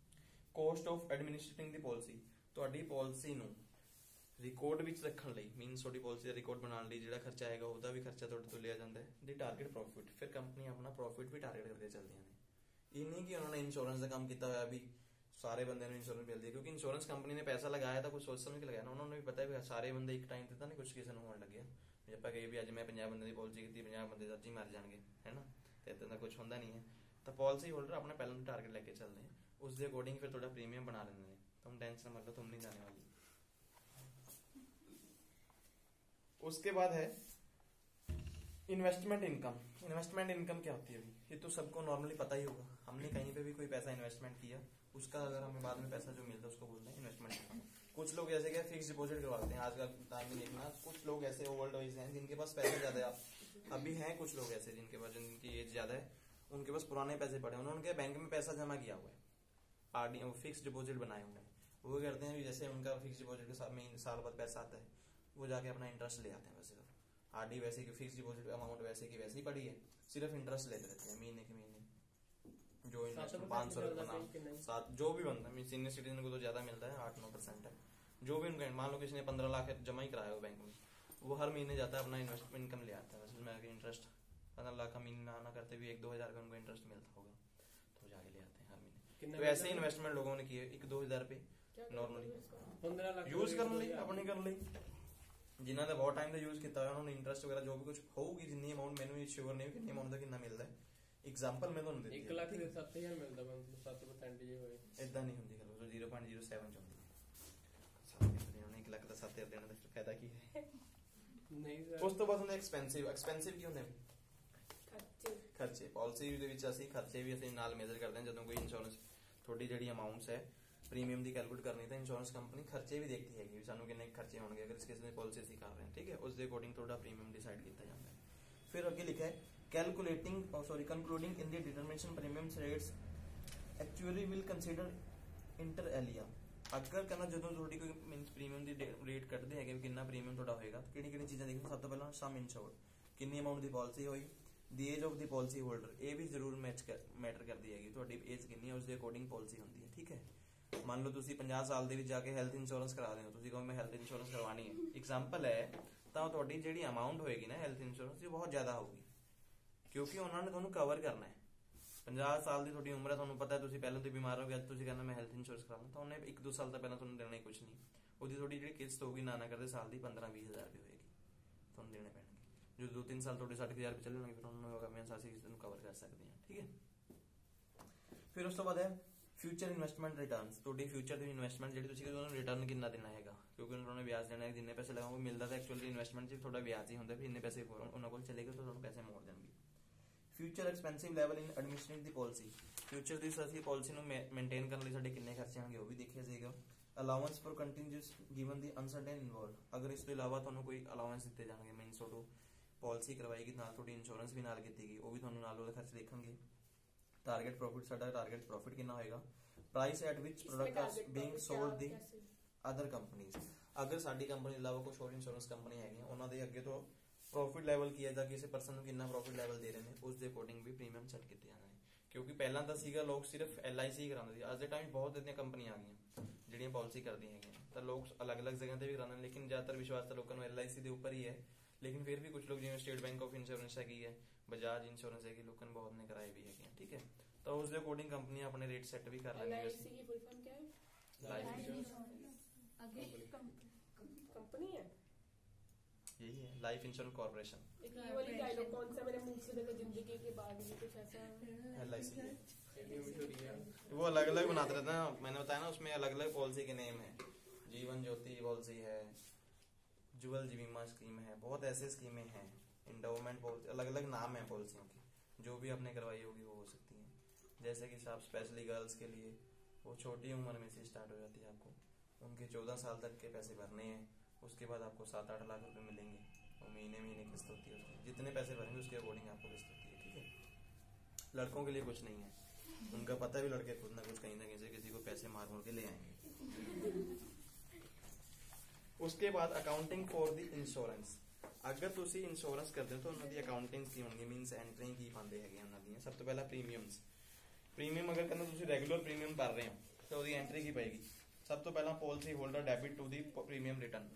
Cost of administrating the policy, ਤੁਹਾਡੀ ਪਾਲਿਸੀ ਨੂੰ ਰਿਕਾਰਡ ਵਿੱਚ ਰੱਖਣ ਲਈ, ਮੀਨਸ ਤੁਹਾਡੀ ਪਾਲਿਸੀ ਦਾ ਰਿਕਾਰਡ ਬਣਾਉਣ ਲਈ ਜਿਹੜਾ ਖਰਚਾ ਆਏਗਾ ਉਹਦਾ ਵੀ ਖਰਚਾ ਤੁਹਾਡੇ ਤੋਂ ਲਿਆ ਜਾਂਦਾ ਹੈ। ਦੀ ਟਾਰਗੇਟ ਪ੍ਰੋਫਿਟ, ਫਿਰ ਕੰਪਨੀ ਆਪਣਾ ਪ੍ਰੋਫਿਟ ਵੀ ਟਾਰਗੇਟ ਕਰਕੇ ਚੱਲਦੀਆਂ ਨੇ। ਇਹ ਨਹੀਂ ਕਿ ਉਹਨਾਂ ਨੇ ਇੰਸ਼ੋਰੈਂਸ ਦਾ ਕੰਮ ਕੀਤਾ ਹੋਇਆ ਵੀ ਸਾਰੇ ਬੰਦਿਆਂ ਨੂੰ ਇੰਸ਼ੋਰੈਂਸ ਮਿਲਦੀ ਹੈ, ਕਿਉਂਕਿ ਇੰਸ਼ੋਰੈਂਸ ਕੰਪਨੀ ਨੇ ਪੈਸਾ ਲਗਾਇਆ ਤਾਂ ਕੁਝ ਸੋਚ ਸਮਝ ਕੇ ਲਗਾਇਆ ਨਾ, ਉਹਨਾਂ ਨੂੰ ਵੀ ਪਤਾ ਵੀ ਸਾਰੇ ਬੰਦੇ ਇੱਕ ਟਾਈਮ ਤੇ ਤਾਂ ਨਹੀਂ ਕੁਝ ਕਿਸੇ ਨੂੰ ਹੋਣ ਲੱਗਿਆ। ਜੇ ਆਪਾਂ ਕਹੀਏ ਵੀ ਅੱਜ ਮੈਂ ਪੰਜਾਹ ਬੰਦੇ ਦੀ ਪਾਲਿਸੀ ਕੀਤੀ, ਪੰਜਾਹ ਬੰਦੇ ਅੱਜ ਹੀ ਮਰ ਜਾਣਗੇ, ਹੈ ਨਾ, ਤੇ ਇਦਾਂ ਦਾ ਕੁਝ ਹੁੰਦਾ ਨਹੀਂ ਹੈ। ਤਾਂ ਪਾਲਿਸੀ ਹੋਲਡਰ ਆਪਣਾ ਪਹਿਲਾਂ ਤੋਂ ਟਾਰਗੇਟ ਲੈ ਕੇ ਚੱਲਦੇ हैं, ਉਸ ਦੇ ਅਕੋਰਡਿੰਗ ਫਿਰ ਤੁਹਾਡਾ ਪ੍ਰੀਮੀਅਮ ਬਣਾ ਲੈਂਦੇ ਨੇ। तुम टेंशन मत लो, तुम नहीं जाने वाली। उसके बाद है इन्वेस्टमेंट इनकम। इन्वेस्टमेंट इनकम क्या होती है अभी, ये तो सबको नॉर्मली पता ही होगा। हमने कहीं पे भी कोई पैसा इन्वेस्टमेंट किया, उसका अगर हमें बाद में पैसा जो मिलता है उसको बोलते हैं इन्वेस्टमेंट। कुछ लोग ऐसे क्या फिक्स डिपॉजिट करवाते हैं, आजकल टाइम में देखना कुछ लोग ऐसे ओल्ड एज हैं जिनके पास पैसे ज्यादा है, अभी हैं कुछ लोग ऐसे जिनके पास जिनकी एज ज्यादा है, उनके पास पुराने पैसे पड़े, उन्होंने बैंक में पैसा जमा किया हुआ है, आरडी फिक्स डिपॉजिट बनाए हुए हैं। वो करते हैं जैसे उनका फिक्स डिपॉजिट के साथ में साल बाद पैसा आता है, वो जाके अपना इंटरेस्ट ले आते हैं। वैसे आरडी वैसे की फिक्स डिपॉजिट अमाउंट वैसे की वैसे ही पड़ी है, सिर्फ इंटरेस्ट लेते रहते हैं महीने के महीने, जो इन्वेस्टमेंट पाँच सौ रुपये सात जो भी बनता है, सीनियर सिटीजन को तो ज्यादा मिलता है, आठ नौ परसेंट है जो भी उनका। मान लो किसी ने पंद्रह लाख जमा ही कराया हो बैंक में, वो हर महीने जाता है अपना इन्वेस्टमेंट इनकम ले आता है, वैसे उसमें इंटरेस्ट पंद्रह लाख का महीना आना करते भी एक दो हजार का उनको इंटरेस्ट मिलता होगा, तो जाके ले आते हैं हर महीने। तो ऐसे इन्वेस्टमेंट लोगों ने किए एक दो हजार पे नॉर्मली यूज कर ली अपने कर ली, जिन्होंने बहुत टाइम से यूज किया उन्होंने इंटरेस्ट वगैरह जो भी कुछ होगी जितनी अमाउंट मैंने श्योर नहीं कितनी अमाउंट का कितना मिलता है, एग्जांपल मैं ਤੁਹਾਨੂੰ ਦਿੱਤੀ
एक लाख ਦੇ ਸੱਤ ਹਜ਼ਾਰ ਮਿਲਦਾ ਬੰਦ ਸੱਤ percent ਜੇ ਹੋਏ
ਇਦਾਂ ਨਹੀਂ ਹੁੰਦੀ ਗੱਲ, ਉਹ zero point zero seven ਚ ਹੁੰਦੀ ਹੈ। ਉਹਨੇ ਇੱਕ ਲੱਖ ਦਾ ਸੱਤ ਹਜ਼ਾਰ ਦੇਣਾ ਦਾ ਫਿਰ ਫਾਇਦਾ ਕੀ ਹੈ?
ਨਹੀਂ ਸਰ
ਉਸ ਤੋਂ ਬਾਅਦ ਹੁੰਦੇ ਐਕਸਪੈਂਸਿਵ। ਐਕਸਪੈਂਸਿਵ ਕੀ ਹੁੰਦੇ?
ਖਰਚੇ।
ਖਰਚੇ ਪਾਲਿਸੀ ਦੇ ਵਿੱਚ ਅਸੀਂ ਖਰਚੇ ਵੀ ਅਸੀਂ ਨਾਲ ਮੇਜ਼ਰ ਕਰਦੇ ਹਾਂ। ਜਦੋਂ ਕੋਈ ਇੰਸ਼ੋਰੈਂਸ ਤੁਹਾਡੀ ਜਿਹੜੀ ਅਮਾਉਂਟਸ ਹੈ ਪ੍ਰੀਮੀਅਮ ਦੀ ਕੈਲਕੂਲੇਟ ਕਰਨੀ ਤਾਂ ਇੰਸ਼ੋਰੈਂਸ ਕੰਪਨੀ ਖਰਚੇ ਵੀ ਦੇਖਦੀ ਹੈਗੀ ਵੀ ਸਾਨੂੰ ਕਿੰਨੇ ਖਰਚੇ ਹੋਣਗੇ ਅਗਰ ਇਸ ਕਿਸੇ ਦੀ ਪਾਲਿਸੀ ਅਸੀਂ ਕਰ ਰਹੇ ਹਾਂ, ਠੀਕ ਹੈ, ਉਸ ਦੇ ਅਕੋਰਡਿੰਗ ਤੁਹਾਡਾ ਪ੍ਰੀਮੀਅਮ ਡਿਸਾਈਡ ਕੀਤਾ ਜਾਂਦਾ ਹੈ। ਫਿਰ ਅੱਗੇ ਲਿਖਿਆ ਹੈ calculating oh sorry concluding in the determination premiums rates actuary will consider inter alia। अगर कहना ਜਦੋਂ ਤੁਹਾਡੀ ਕੋਈ ਮੀਨਸ ਪ੍ਰੀਮੀਅਮ ਦੀ ਰੇਟ ਕੱਢਦੇ ਹੈਗੇ ਵੀ ਕਿੰਨਾ ਪ੍ਰੀਮੀਅਮ ਤੁਹਾਡਾ ਹੋਏਗਾ, ਕਿਹੜੀ ਕਿਹੜੀ ਚੀਜ਼ਾਂ ਦੇਖੋ। ਸਭ ਤੋਂ ਪਹਿਲਾਂ ਸਮ ਇੰਸ਼ੋਰਡ, ਕਿੰਨੀ ਅਮਾਉਂਟ ਦੀ ਪਾਲਿਸੀ ਹੋਈ, the age of the policy holder, ਇਹ ਵੀ ਜ਼ਰੂਰ ਮੈਚ ਮੈਟਰ ਕਰਦੀ ਹੈਗੀ, ਤੁਹਾਡੀ ਏਜ ਕਿੰਨੀ ਹੈ ਉਸ ਦੇ ਅਕੋਰਡਿੰਗ ਪਾਲਿਸੀ ਹੁੰਦੀ ਹੈ, ਠੀਕ ਹੈ। ਮੰਨ ਲਓ ਤੁਸੀਂ ਪੰਜਾਹ ਸਾਲ ਦੇ ਵਿੱਚ ਜਾ ਕੇ ਹੈਲਥ ਇੰਸ਼ੋਰੈਂਸ ਕਰਾ ਰਹੇ ਹੋ, ਤੁਸੀਂ ਕਹੋ ਮੈਂ ਹੈਲਥ ਇੰਸ਼ੋਰੈਂਸ ਕਰਵਾਣੀ ਹੈ, ਐਗਜ਼ਾਮਪਲ ਹੈ, ਤਾਂ ਤੁਹਾਡੀ ਜਿਹੜੀ ਅਮਾਉਂਟ ਹੋਏਗੀ ਨਾ ਹੈਲਥ ਇੰਸ਼ੋਰੈਂਸ ਦੀ ਬਹੁਤ ਜ਼ਿਆਦਾ ਹੋਊਗੀ, ਕਿਉਂਕਿ ਉਹਨਾਂ ਨੇ ਤੁਹਾਨੂੰ ਕਵਰ ਕਰਨਾ ਹੈ। ਪੰਜਾਹ ਸਾਲ ਦੀ ਤੁਹਾਡੀ ਉਮਰ ਹੈ, ਤੁਹਾਨੂੰ ਪਤਾ ਤੁਸੀਂ ਪਹਿਲਾਂ ਤੋਂ ਬਿਮਾਰ ਹੋ ਗਏ, ਅੱਜ ਤੁਸੀਂ ਕਹਿੰਦਾ ਮੈਂ ਹੈਲਥ ਇੰਸ਼ੋਰੈਂਸ ਕਰਾਉਣਾ, ਤਾਂ ਉਹਨੇ ਇੱਕ ਦੋ ਸਾਲ ਤੋਂ ਪਹਿਲਾਂ ਤੁਹਾਨੂੰ ਦੇਣਾ ਹੀ ਕੁਝ ਨਹੀਂ, ਉਹਦੀ ਤੁਹਾਡੀ ਜਿਹੜੀ ਕਿਸ਼ਤ ਹੋਊਗੀ ਨਾ ਨਾ ਕਰਦੇ ਸਾਲ ਦੀ ਪੰਦਰਾਂ ਵੀਹ ਹਜ਼ਾਰ ਰੁਪਏ ਹੋਏਗੀ, ਤੁਹਾਨੂੰ ਦੇਣੇ ਪੈਣਗੇ। ਜੋ ਦੋ ਤਿੰਨ ਸਾਲ ਤੁਹਾਡੇ ਸੱਠ ਹਜ਼ਾਰ ਰੁਪਏ ਚੱਲਣਗੇ ਫਿਰ ਉਹਨਾਂ ਨੂੰ ਹੋਗਾ ਮੈਂ ਅਸੀਂ ਇਸ ਨੂੰ ਕਵਰ ਕਰ ਸਕਦੇ ਹਾਂ, ਠੀਕ ਹੈ। ਫਿਰ ਉਸ ਤੋਂ ਬਾਅਦ ਹੈ ਫਿਊਚਰ ਇਨਵੈਸਟਮੈਂਟ ਰਿਟਰਨਸ, ਤੁਹਾਡੀ ਫਿਊਚਰ ਦੀ ਇਨਵੈਸਟਮੈਂਟ ਜਿਹੜੀ ਤੁਸੀਂ ਉਹਨਾਂ ਨੂੰ ਰਿਟਰਨ ਕਿੰਨਾ ਦੇਣਾ ਹੈਗਾ, ਕਿਉਂਕਿ ਉਹਨਾਂ ਨੇ ਵਿਆਜ ਦੇਣਾ ਹੈ, ਜਿੰਨੇ ਪੈਸੇ ਲਗਾਓਗੇ ਮਿਲਦਾ ਤਾਂ ਐਕਚੁਅਲੀ ਇਨਵੈਸਟਮੈਂਟ 'ਚ ਤੁਹਾਡਾ ਵਿਆਜ ਹੀ ਹੁੰਦਾ, ਵੀ ਇੰਨੇ ਪੈਸੇ ਉਹਨਾਂ ਕੋਲ ਚਲੇ ਗਏ ਤਾਂ ਤੁਹਾਨੂੰ ਪੈਸੇ ਮੋੜ ਦੇਣਗੇ। Future expensive level in administrating the policy, future ਦੀ ਅਸੀਂ ਪਾਲਿਸੀ ਨੂੰ ਮੇਨਟੇਨ ਕਰਨ ਲਈ ਸਾਡੇ ਕਿੰਨੇ ਖਰਚੇ ਹੋਣਗੇ ਉਹ ਵੀ ਦੇਖਿਆ ਜਾਏਗਾ। Allowance for continues given the uncertain involve, ਅਗਰ ਇਸ ਤੋਂ ਇਲਾਵਾ ਤੁਹਾਨੂੰ ਕੋਈ ਅਲਾਉੈਂਸ ਦਿੱਤੇ ਜਾਣਗੇ, ਮੀਨਸ ਤੁਹਾਨੂੰ ਪਾਲਿਸੀ ਕਰਵਾਏਗੀ ਨਾਲ ਤੁਹਾਡੀ ਇੰਸ਼ੋਰੈਂਸ ਵੀ ਨਾਲ ਕੀਤੀ ਗਈ, ਉਹ ਵੀ ਤੁਹਾਨੂੰ ਨਾਲ ਉਹਦੇ ਖਰਚ ਦੇਖਣਗੇ। ਟਾਰਗੇਟ ਪ੍ਰੋਫਿਟ, ਸਾਡਾ ਟਾਰਗੇਟ ਪ੍ਰੋਫਿਟ ਕਿੰਨਾ ਹੋਏਗਾ। Price at which product are being sold the other companies, ਅਗਰ ਸਾਡੀ ਕੰਪਨੀ ਇਲਾਵਾ ਕੁਝ ਹੋਰ ਇੰਸ਼ੋਰੈਂਸ ਕੰਪਨੀ ਹੈਗੀਆਂ ਉਹਨਾਂ ਦੇ ਅੱਗੇ ਤੋਂ ਪ੍ਰੋਫਿਟ ਲੈਵਲ ਕੀ ਹੈ ਜਾਂ ਕਿਸੇ ਪਰਸਨ ਨੂੰ ਕਿੰਨਾ ਪ੍ਰੋਫਿਟ ਲੈਵਲ ਦੇ ਰਹੇ ਨੇ ਉਸ ਦੇ ਅਕੋਰਡਿੰਗ ਵੀ ਪ੍ਰੀਮੀਅਮ ਸੈੱਟ ਕੀਤੇ ਜਾਂਦੇ ਨੇ। ਕਿਉਂਕਿ ਪਹਿਲਾਂ ਤਾਂ ਸੀਗਾ ਲੋਕ ਸਿਰਫ ਐਲ ਆਈ ਸੀ ਕਰਾਉਂਦੇ ਸੀ, ਅੱਜ ਦੇ ਟਾਈਮ ਬਹੁਤ ਇਤਨੀਆਂ ਕੰਪਨੀਆਂ ਆ ਗਈਆਂ ਜਿਹੜੀਆਂ ਪਾਲਿਸੀ ਕਰਦੀਆਂ ਹੈਗੀਆਂ, ਤਾਂ ਲੋਕ ਅਲੱਗ-ਅਲੱਗ ਜਗ੍ਹਾ ਤੇ ਵੀ ਕਰਾਉਂਦੇ ਨੇ, ਲੇਕਿਨ ਜ਼ਿਆਦਾਤਰ ਵਿਸ਼ਵਾਸ ਤਾਂ ਲੋਕਾਂ ਨੂੰ ਐਲ ਆਈ ਸੀ ਦੇ ਉੱਪਰ ਹੀ ਹੈ। ਲੇਕਿਨ ਫਿਰ ਵੀ ਕੁਝ ਲੋਕ ਜਿਵੇਂ ਸਟੇਟ ਬੈਂਕ ਆਫ ਇੰਸ਼ੋਰੈਂਸ ਹੈਗੀ ਹੈ, ਬਜਾਜ ਇੰਸ਼ੋਰੈਂਸ ਹੈਗੀ, ਲੋਕਾਂ ਨੇ ਬਹੁਤ ਨੇ ਕਰਾਏ ਵੀ ਹੈਗੇ, ਠੀਕ ਹੈ। ਤਾਂ ਉਸ ਦੇ ਅਕੋਰਡਿੰਗ ਕੰਪਨੀਆਂ ਆਪਣੇ ਰੇਟ ਸੈੱਟ ਵੀ ਕਰ ਲੈਂਦੀਆਂ।
एल आई सी की फुल फॉर्म क्या है?
लाइफ इंश्योरेंस
आगे कंपनी है,
यही है लाइफ इंश्योरेंस कॉर्पोरेशन।
एक ये वाली डायलॉग कौन सा मैंने मुंह से देखा, जिंदगी के बाद भी कुछ ऐसा
एल आई सी वो अलग अलग बनाते रहते हैं, मैंने बताया ना उसमें अलग अलग पॉलिसी के नेम है, जीवन ज्योति पॉलिसी है, जुगल बीमा स्कीम है, बहुत ऐसे स्कीमें हैं, इंडोमेंट पॉलिसी, अलग अलग नाम है पॉलिसियों के, जो भी आपने करवाई होगी वो हो सकती है। जैसे कि साहब स्पेशली गर्ल्स के लिए वो छोटी उम्र में से स्टार्ट हो जाती है, आपको उनके चौदह साल तक के पैसे भरने हैं, उसके बाद आपको सात आठ लाख रुपए मिलेंगे, वो महीने महीने किस्त होती है उसकी, जितने पैसे भरेंगे उसके अकॉर्डिंग आपको किस्त होती है, ठीक है। लड़कों के लिए कुछ नहीं है, उनका पता भी लड़के खुद ना कुछ कहीं ना कहीं से किसी को पैसे मार मार के ले आएंगे। उसके बाद अकाउंटिंग फॉर द इंश्योरेंस, अगर ਤੁਸੀਂ ਇੰਸ਼ੋਰੈਂਸ ਕਰਦੇ ਹੋ ਤਾਂ ਉਹਨਾਂ ਦੀ ਅਕਾਊਂਟਿੰਗ ਕੀ ਹੋਣੀ, ਮੀਨਸ ਐਂਟਰੀ ਕੀ ਪਾਉਂਦੇ ਹੈਗੇ ਉਹਨਾਂ ਦੀਆਂ। ਸਭ ਤੋਂ ਪਹਿਲਾਂ ਪ੍ਰੀਮੀਅਮਸ, ਪ੍ਰੀਮੀਅਮ ਅਗਰ ਕਹਿੰਦਾ ਤੁਸੀਂ ਰੈਗੂਲਰ ਪ੍ਰੀਮੀਅਮ ਭਰ ਰਹੇ ਹੋ ਤਾਂ ਉਹਦੀ ਐਂਟਰੀ ਕੀ ਪਏਗੀ। ਸਭ ਤੋਂ ਪਹਿਲਾਂ policy holder debit to the premium return,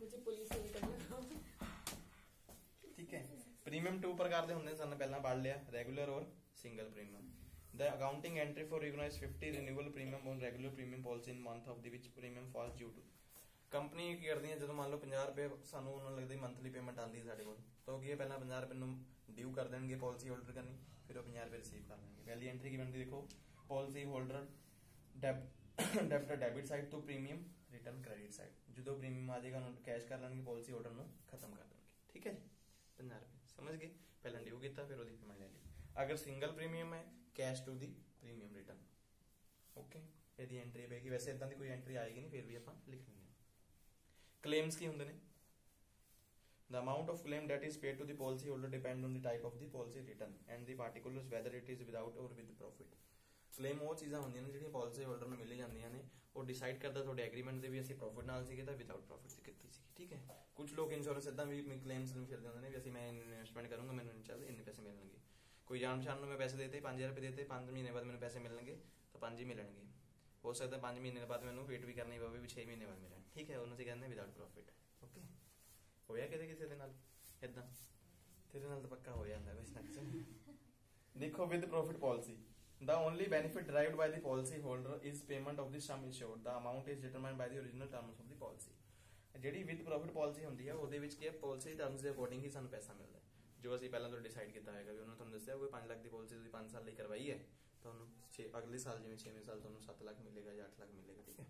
ਠੀਕ ਹੈ। ਪ੍ਰੀਮੀਅਮ ਟੂ ਪ੍ਰਕਾਰ ਦੇ ਹੁੰਦੇ, ਸਾਨੂੰ ਪਹਿਲਾਂ ਪੜ੍ਹ ਲਿਆ, ਰੈਗੂਲਰ ਔਰ single premium. The accounting entry for recognize fifty renewal premium on regular premium policy in month of the which premium falls due to। Company ਕੀ ਕਰਦੀ ਹੈ, ਜਦੋਂ ਮੰਨ ਲਓ ਪੰਜਾਹ ਰੁਪਏ ਸਾਨੂੰ ਉਹਨਾਂ ਨੂੰ ਲੱਗਦੀ ਮੰਥਲੀ ਪੇਮੈਂਟ ਆਉਂਦੀ ਹੈ ਸਾਡੇ ਕੋਲ, ਤਾਂ ਉਹ ਕੀ ਹੈ ਪਹਿਲਾਂ ਪੰਜਾਹ ਰੁਪਏ ਨੂੰ ਡਿਊ ਕਰ ਦੇਣਗੇ ਪਾਲਿਸੀ ਹੋਲਡਰ ਕਰਨੀ, ਫਿਰ ਉਹ ਪੰਜਾਹ ਰੁਪਏ ਰਿਸੀਵ ਕਰ ਲੈਣਗੇ। ਪਹਿਲੀ ਐਂਟਰੀ ਕੀ ਬਣਦੀ ਦੇਖੋ, policy holder debit debit side ਤੋਂ ਪ੍ਰੀਮੀਅਮ ਰਿਟਰਨ ਕ੍ਰੈਡਿਟ ਸਾਈਡ, ਜਦੋਂ ਪ੍ਰੀਮੀਅਮ ਆ ਜਾਏਗਾ ਉਹਨੂੰ ਕੈਸ਼ ਕਰ ਲੈਣਗੇ, ਪਾਲਿਸੀ ਹੋਲਡਰ ਨੂੰ ਖਤਮ ਕਰ ਦੇਣਗੇ, ਠੀਕ ਹੈ। ਪੰਜਾਹ ਰੁਪਏ ਸਮਝ ਗਏ, ਪਹਿਲਾਂ ਡਿਊ ਕੀਤਾ ਫਿਰ ਉਹਦੀ ਪੇਮੈਂਟ ਲੈ ਲਈ। ਅਗਰ ਸਿੰਗਲ ਪ੍ਰੀਮੀਅਮ ਹੈ cash to the premium return. Okay, ਇਹਦੀ ਐਂਟਰੀ ਪਏਗੀ। ਵੈਸੇ ਇਦਾਂ ਦੀ ਕੋਈ ਐਂਟਰੀ ਆਏਗੀ ਨਹੀਂ, ਫਿਰ ਵੀ ਆਪਾਂ ਲਿਖ ਲੈਂਦੇ ਹਾਂ। ਕਲੇਮਸ ਕੀ ਹੁੰਦੇ ਨੇ? The amount of claim that is paid to the policy holder depend on the type of the policy written and the particulars whether it is without or with profit। Claim ਉਹ ਚੀਜ਼ਾਂ ਹੁੰਦੀਆਂ ਨੇ ਜਿਹੜੀਆਂ policy holder ਨੂੰ ਮਿਲ ਜਾਂਦੀਆਂ ਨੇ, ਉਹ decide ਕਰਦਾ ਤੁਹਾਡੇ ਐਗਰੀਮੈਂਟ ਦੇ ਵੀ ਅਸੀਂ ਪ੍ਰੋਫਿਟ ਨਾਲ ਸੀਗੇ ਤਾਂ ਵਿਦਆਊਟ ਪ੍ਰੋਫਿਟ ਦੀ ਕੀਤੀ ਸੀ। ਠੀਕ ਹੈ, ਕੁਝ ਲੋਕ ਇੰਸ਼ੋਰੈਂਸ ਇਦਾਂ ਵੀ ਕਲੇਮਸ ਨੂੰ ਫਿਰਦੇ ਹੁੰਦੇ ਨੇ ਵੀ ਅਸੀਂ ਮੈਂ ਇਨਵੈਸਟਮੈਂਟ ਕਰੂੰਗਾ, ਮੈਨੂੰ ਚੱਲ ਇੰਨੇ ਪੈਸੇ ਮਿਲਣਗੇ। ਕੋਈ ਜਾਣ ਪਛਾਣ ਨੂੰ ਮੈਂ ਪੈਸੇ ਦੇਤੇ, ਪੰਜ ਹਜ਼ਾਰ ਰੁਪਏ ਦੇਤੇ, ਪੰਜ ਮਹੀਨੇ ਬਾਅਦ ਮੈਨੂੰ ਪੈਸੇ ਮਿਲਣਗੇ ਤਾਂ ਪੰਜ ਹੀ ਮਿਲਣਗੇ। ਹੋ ਸਕਦਾ ਪੰਜ ਮਹੀਨੇ ਬਾਅਦ ਮੈਨੂੰ ਵੇਟ ਵੀ ਕਰਨੀ ਪਵੇ ਵੀ ਛੇ ਮਹੀਨੇ ਬਾਅਦ ਮਿਲਣ। ਠੀਕ ਹੈ, ਉਹਨੂੰ ਅਸੀਂ ਕਹਿੰਦੇ ਵਿਦਆਊਟ ਪ੍ਰੋਫਿਟ। ਓਕੇ, ਹੋਇਆ ਕਿਤੇ ਕਿਸੇ ਦੇ ਨਾਲ ਇਦਾਂ? ਤੇਰੇ ਨਾਲ ਤਾਂ ਪੱਕਾ ਹੋ ਜਾਂਦਾ ਕੁਛ ਨਾ ਕੁਛ। ਦੇਖੋ, with profit policy the only benefit derived by the policy holder is payment of the sum insured, the amount is determined by the original terms of the policy। ਜਿਹੜੀ ਵਿਦ ਪ੍ਰੋਫਿਟ ਪਾਲਿਸੀ ਹੁੰਦੀ ਹੈ ਉਹਦੇ ਵਿੱਚ ਕੀ ਹੈ, policy terms ਦੇ according ਹੀ ਸਾਨੂੰ ਪੈਸਾ ਮਿਲਦਾ ਹੈ, ਜੋ ਅਸੀਂ ਪਹਿਲਾਂ ਤੋਂ ਡਿਸਾਈਡ ਕੀਤਾ ਹੋਏਗਾ। ਵੀ ਉਹਨੂੰ ਤੁਹਾਨੂੰ ਦੱਸਿਆ ਕੋਈ ਪੰਜ ਲੱਖ ਦੀ ਪਾਲਿਸੀ ਤੁਸੀਂ ਪੰਜ ਸਾਲ ਲਈ ਕਰਵਾਈ ਹੈ, ਤੁਹਾਨੂੰ ਛੇ ਅਗਲੇ ਸਾਲ ਜਿਵੇਂ ਛੇਵੇਂ ਸਾਲ ਤੁਹਾਨੂੰ ਸੱਤ ਲੱਖ ਮਿਲੇਗਾ ਜਾਂ ਅੱਠ ਲੱਖ ਮਿਲੇਗਾ। ਠੀਕ ਹੈ,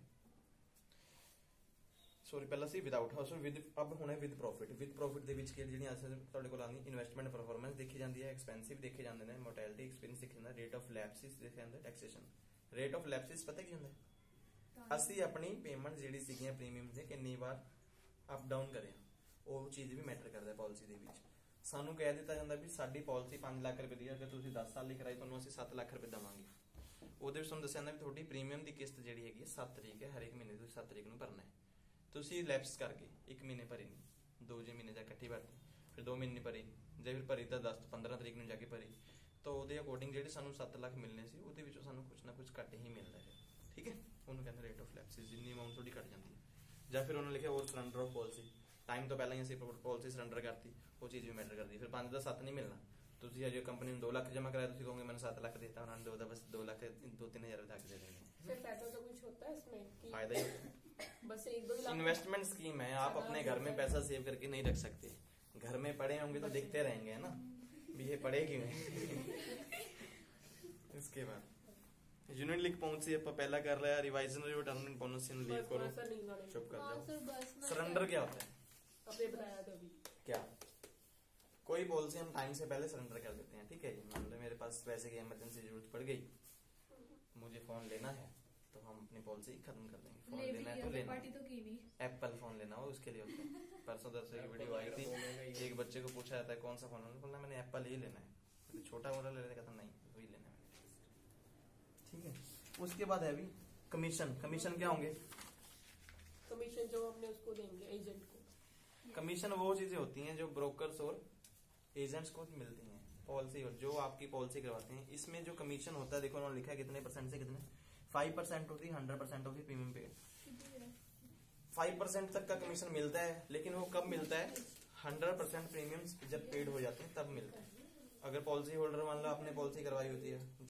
ਸੋਰੀ ਪਹਿਲਾਂ ਸੀ ਵਿਦਆਊਟ ਹਾਊਸ ਵਿਦ, ਅਬ ਹੁਣ ਹੈ ਵਿਦ ਪ੍ਰੋਫਿਟ। ਵਿਦ ਪ੍ਰੋਫਿਟ ਦੇ ਵਿੱਚ ਕੀ ਜਿਹੜੀਆਂ ਤੁਹਾਡੇ ਕੋਲ ਆਉਂਦੀ ਇਨਵੈਸਟਮੈਂਟ ਪਰਫਾਰਮੈਂਸ ਦੇਖੀ ਜਾਂਦੀ ਹੈ, ਐਕਸਪੈਂਸਿਵ ਦੇਖੇ ਜਾਂਦੇ ਨੇ, ਮੋਰਟੈਲਿਟੀ ਐਕਸਪੀਰੀਅੰਸ ਦੇਖਿਆ ਜਾਂਦਾ, ਰੇਟ ਆਫ ਲੈਪਸਿਸ ਦੇਖਿਆ ਜਾਂਦਾ, ਟੈਕਸੇਸ਼ਨ। ਰੇਟ ਆਫ ਲੈਪਸਿਸ ਪਤਾ ਕੀ ਹੁੰਦਾ? ਅਸੀਂ ਆਪਣੀ ਪੇਮੈਂਟ ਜਿਹੜੀ ਸੀਗੀਆਂ ਪ੍ਰੀਮੀਅਮ ਦੇ ਕਿੰਨੀ ਵਾਰ ਅਪ ਡਾਊਨ ਕਰਿਆ, ਉਹ ਚੀਜ਼ ਵੀ ਮੈਟਰ ਕਰਦਾ ਪਾਲਿਸੀ ਦੇ ਵਿੱਚ। ਸਾਨੂੰ ਕਹਿ ਦਿੱਤਾ ਜਾਂਦਾ ਵੀ ਸਾਡੀ ਪਾਲਿਸੀ ਪੰਜ ਲੱਖ ਰੁਪਏ ਦੀ ਹੈ, ਅਗਰ ਤੁਸੀਂ ਦਸ ਸਾਲ ਲਈ ਕਰਾਈ ਤੁਹਾਨੂੰ ਅਸੀਂ ਸੱਤ ਲੱਖ ਰੁਪਏ ਦੇਵਾਂਗੇ। ਉਹਦੇ ਵਿੱਚ ਤੁਹਾਨੂੰ ਦੱਸਿਆ ਜਾਂਦਾ ਵੀ ਤੁਹਾਡੀ ਪ੍ਰੀਮੀਅਮ ਦੀ ਕਿਸ਼ਤ ਜਿਹੜੀ ਹੈਗੀ ਸੱਤ ਤਰੀਕ ਹੈ, ਹਰੇਕ ਮਹੀਨੇ ਤੁਸੀਂ ਸੱਤ ਤਰੀਕ ਨੂੰ ਭਰਨਾ ਹੈ। ਤੁਸੀਂ ਲੈਪਸ ਕਰਕੇ ਇੱਕ ਮਹੀਨੇ ਭਰੀ ਨਹੀਂ, ਦੋ ਜੇ ਮਹੀਨੇ ਜਾਂ ਇਕੱਠੀ ਭਰਤੀ, ਫਿਰ ਦੋ ਮਹੀਨੇ ਭਰੀ, ਜੇ ਫਿਰ ਭਰੀ ਤਾਂ ਦਸ ਤੋਂ ਪੰਦਰਾਂ ਤਰੀਕ ਨੂੰ ਜਾ ਕੇ ਭਰੀ, ਤਾਂ ਉਹਦੇ ਅਕੋਰਡਿੰਗ ਜਿਹੜੇ ਸਾਨੂੰ ਸੱਤ ਲੱਖ ਮਿਲਣੇ ਸੀ ਉਹਦੇ ਵਿੱਚੋਂ ਸਾਨੂੰ ਕੁਛ ਨਾ ਕੁਛ ਘੱਟ ਹੀ ਮਿਲਦਾ ਹੈ। ਠੀਕ ਹੈ, ਉਹਨੂੰ ਕਹਿੰਦੇ ਰੇਟ ਆਫ ਲੈਪਸਿਸ, ਜਿੰਨੀ ਅਮਾਊਂਟ ਤੁਹਾਡੀ ਘੱਟ ਜਾਂਦੀ ਹੈ। ਜਾਂ ਫਿਰ ਉਹਨਾਂ ਲਿਖਿਆ ਹੋਰ ਸਰੈਂਡਰ ਆਫ ਪਾਲਿਸੀ, ਟਾਈਮ ਤੋਂ ਪਹਿਲਾਂ ਹੀ ਅਸੀਂ ਪਾਲਿਸੀ ਸਰੈਂਡਰ ਕਰਤੀ, ਉਹ ਚੀਜ਼ ਵੀ ਮੈਟਰ ਕਰਦੀ। ਫਿਰ ਪੰਜ ਦਾ ਸੱਤ ਨਹੀਂ ਮਿਲਣਾ, ਤੁਸੀਂ ਅਜੇ ਕੰਪਨੀ ਨੂੰ ਦੋ ਲੱਖ ਜਮ੍ਹਾਂ ਕਰਾਇਆ, ਤੁਸੀਂ ਕਹੋਗੇ ਮੈਨੂੰ ਸੱਤ ਲੱਖ ਦੇਤਾ, ਉਹਨਾਂ ਨੇ ਦੋ ਦਾ ਬਸ ਦੋ ਲੱਖ दो तीन हजार तक दे देंगे।
फिर फायदा तो कुछ होता है इसमें कि
फायदा ही
बस एक दो लाख
इन्वेस्टमेंट स्कीम है, आप अपने घर में पैसा सेव करके नहीं रख सकते। घर में पड़े होंगे तो देखते रहेंगे, है ना भी ये पड़े क्यों है। इसके बाद यूनिट लिंक पॉलिसी ਆਪਾਂ ਪਹਿला कर लिया, रिवाइजन रिटर्न पॉलिसी ਨੂੰ लीव करो, चुप कर जाओ। सरेंडर क्या होता है?
आपने बताया था अभी
क्या? कोई पॉलिसी हम टाइम से पहले सरेंडर कर देते हैं। ठीक है जी, मान लो मेरे पास पैसे की इमरजेंसी जरूरत पड़ गई, मुझे फोन लेना है तो हम अपनी पॉलिसी खत्म कर देंगे। फोन लेना है तो लेना, एप्पल फोन लेना हो उसके लिए होता है। परसों दरसों की वीडियो आई थी, एक बच्चे को पूछा जाता है कौन सा फोन, बोला मैंने एप्पल ही लेना है, छोटा मॉडल लेने का था, नहीं वही लेना है। ठीक है, उसके बाद है अभी कमीशन। कमीशन क्या होंगे?
कमीशन जो हमने उसको देंगे एजेंट को।
कमीशन वो चीजें होती हैं जो ब्रोकर्स और एजेंट्स को मिलती हैं पॉलिसी, और जो आपकी पॉलिसी करवाते हैं इसमें जो कमीशन होता है, देखो उन्होंने लिखा है कितने परसेंट से कितने, फाइव परसेंट होती है hundred percent of the premium paid. Five percent तक का कमीशन मिलता है, लेकिन वो कब मिलता है? हंड्रेड परसेंट प्रीमियम जब पेड हो जाते हैं तब मिलता है। अगर पॉलिसी होल्डर मान लो आपने पॉलिसी करवाई होती है,